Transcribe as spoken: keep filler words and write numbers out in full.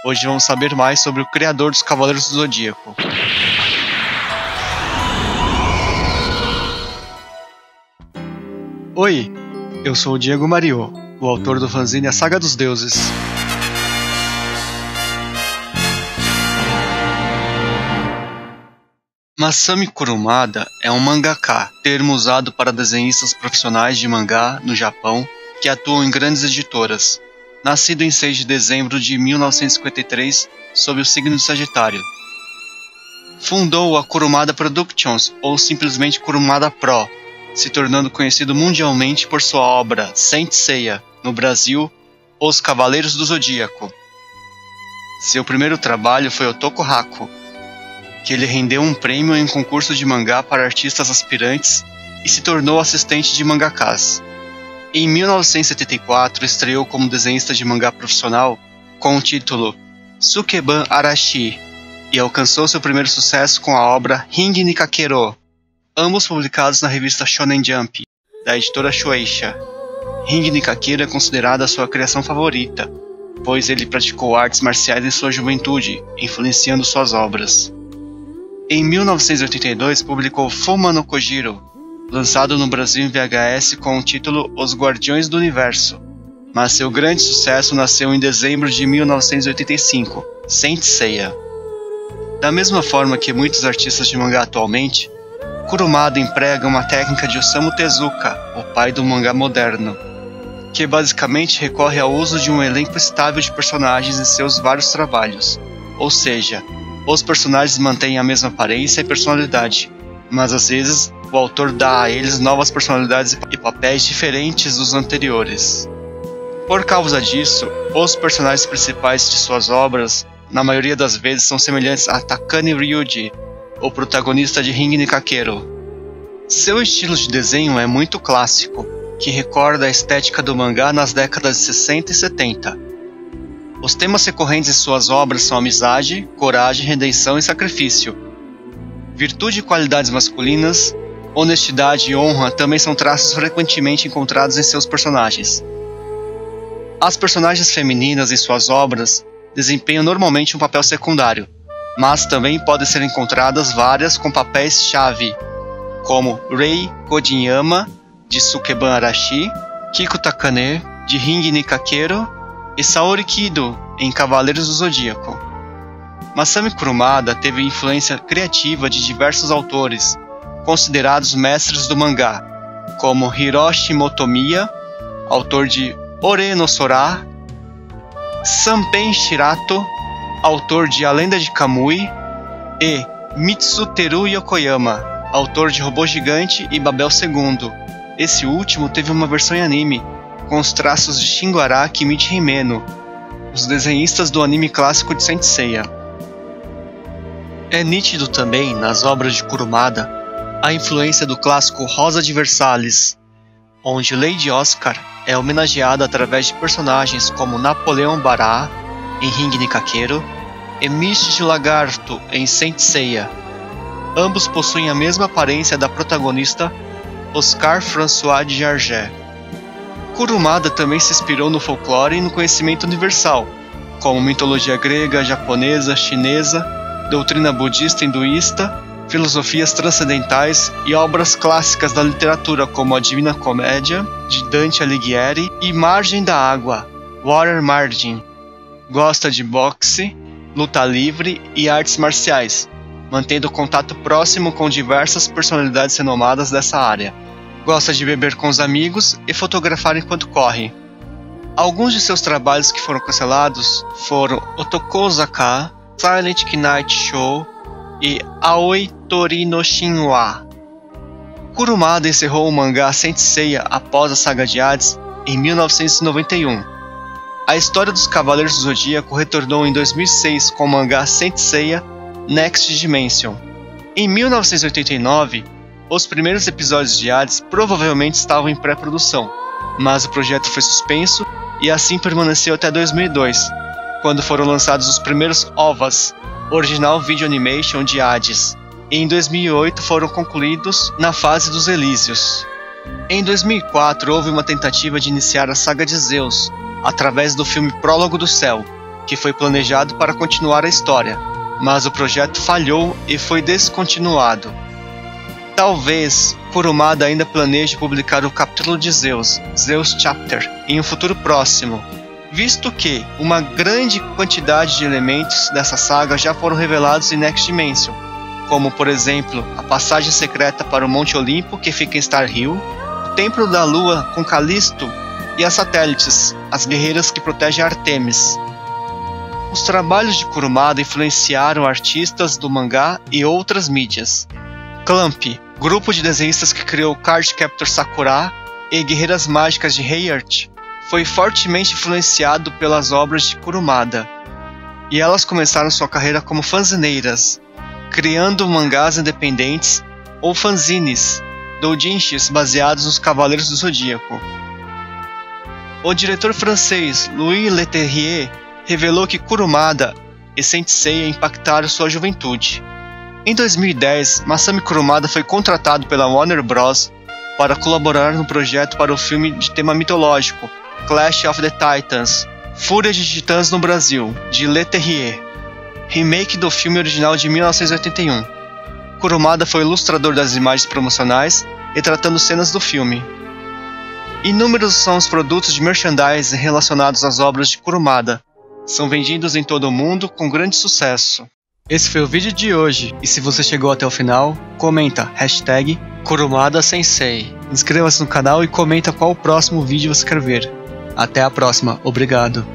Hoje vamos saber mais sobre o criador dos Cavaleiros do Zodíaco. Oi, eu sou o Diego Mariô, o autor do fanzine A Saga dos Deuses. Masami Kurumada é um mangaka, termo usado para desenhistas profissionais de mangá no Japão que atuam em grandes editoras. Nascido em seis de dezembro de mil novecentos e cinquenta e três, sob o signo de Sagitário. Fundou a Kurumada Productions, ou simplesmente Kurumada Pro, se tornando conhecido mundialmente por sua obra Saint Seiya, no Brasil, Os Cavaleiros do Zodíaco. Seu primeiro trabalho foi o Tokuhaku, que ele rendeu um prêmio em um concurso de mangá para artistas aspirantes e se tornou assistente de mangakas. Em mil novecentos e setenta e quatro, estreou como desenhista de mangá profissional com o título Sukeban Arashi e alcançou seu primeiro sucesso com a obra Ring Nikakero, ambos publicados na revista Shonen Jump, da editora Shueisha. Ring Nikakero é considerada a sua criação favorita, pois ele praticou artes marciais em sua juventude, influenciando suas obras. Em mil novecentos e oitenta e dois, publicou Fuma no Kojiro, lançado no Brasil em V H S com o título Os Guardiões do Universo, mas seu grande sucesso nasceu em dezembro de mil novecentos e oitenta e cinco, Saint Seiya. Da mesma forma que muitos artistas de mangá atualmente, Kurumada emprega uma técnica de Osamu Tezuka, o pai do mangá moderno, que basicamente recorre ao uso de um elenco estável de personagens em seus vários trabalhos, ou seja, os personagens mantêm a mesma aparência e personalidade, mas às vezes o autor dá a eles novas personalidades e papéis diferentes dos anteriores. Por causa disso, os personagens principais de suas obras, na maioria das vezes, são semelhantes a Takane Ryuji, o protagonista de Ring Nikakero. Seu estilo de desenho é muito clássico, que recorda a estética do mangá nas décadas de sessenta e setenta. Os temas recorrentes em suas obras são amizade, coragem, redenção e sacrifício. Virtude e qualidades masculinas, honestidade e honra também são traços frequentemente encontrados em seus personagens. As personagens femininas em suas obras desempenham normalmente um papel secundário, mas também podem ser encontradas várias com papéis-chave, como Rei Kojiyama, de Sukeban Arashi, Kiko Takane, de Ring Nikakero, e Saori Kido, em Cavaleiros do Zodíaco. Masami Kurumada teve influência criativa de diversos autores, considerados mestres do mangá, como Hiroshi Motomiya, autor de Ore no Sora, Sanpen Shirato, autor de A Lenda de Kamui, e Mitsuteru Yokoyama, autor de Robô Gigante e Babel segundo. Esse último teve uma versão em anime, com os traços de Shingo Araki e Michi Himeno, os desenhistas do anime clássico de Saint Seiya. É nítido também, nas obras de Kurumada, a influência do clássico Rosa de Versalhes, onde Lady Oscar é homenageada através de personagens como Napoleão Bará, em Ring Nikakero, e Misty Lagarto, em Saint Seiya. Ambos possuem a mesma aparência da protagonista Oscar François de Jarget. Kurumada também se inspirou no folclore e no conhecimento universal, como mitologia grega, japonesa, chinesa, doutrina budista e hinduísta, filosofias transcendentais e obras clássicas da literatura como a Divina Comédia, de Dante Alighieri, e Margem da Água, Water Margin. Gosta de boxe, luta livre e artes marciais, mantendo contato próximo com diversas personalidades renomadas dessa área. Gosta de beber com os amigos e fotografar enquanto corre. Alguns de seus trabalhos que foram cancelados foram Otokozaka, Silent Knight Show e Aoi Tori no Shinwa. Kurumada encerrou o mangá Saint Seiya após a saga de Hades em mil novecentos e noventa e um. A história dos Cavaleiros do Zodíaco retornou em dois mil e seis com o mangá Saint Seiya Next Dimension. Em mil novecentos e oitenta e nove, os primeiros episódios de Hades provavelmente estavam em pré-produção, mas o projeto foi suspenso e assim permaneceu até dois mil e dois, quando foram lançados os primeiros O V As, Original Video Animation de Hades, e em dois mil e oito foram concluídos na fase dos Elísios. Em dois mil e quatro houve uma tentativa de iniciar a saga de Zeus, através do filme Prólogo do Céu, que foi planejado para continuar a história, mas o projeto falhou e foi descontinuado. Talvez Kurumada ainda planeje publicar o capítulo de Zeus, Zeus Chapter, em um futuro próximo, visto que uma grande quantidade de elementos dessa saga já foram revelados em Next Dimension, como por exemplo a passagem secreta para o Monte Olimpo, que fica em Star Hill, o Templo da Lua com Calisto e as satélites, as guerreiras que protegem Artemis. Os trabalhos de Kurumada influenciaram artistas do mangá e outras mídias. Clamp, grupo de desenhistas que criou Cardcaptor Sakura e Guerreiras Mágicas de Heart, foi fortemente influenciado pelas obras de Kurumada, e elas começaram sua carreira como fanzineiras, criando mangás independentes ou fanzines, doujinshis baseados nos Cavaleiros do Zodíaco. O diretor francês Louis Leterrier revelou que Kurumada e Sensei impactaram sua juventude. Em dois mil e dez, Masami Kurumada foi contratado pela Warner Bros. Para colaborar no projeto para o filme de tema mitológico Clash of the Titans, Fúria de Titãs no Brasil, de Leterrier, remake do filme original de mil novecentos e oitenta e um. Kurumada foi ilustrador das imagens promocionais e tratando cenas do filme. Inúmeros são os produtos de merchandising relacionados às obras de Kurumada. São vendidos em todo o mundo com grande sucesso. Esse foi o vídeo de hoje, e se você chegou até o final, comenta hashtag Kurumada Sensei. Inscreva-se no canal e comenta qual o próximo vídeo você quer ver. Até a próxima, obrigado.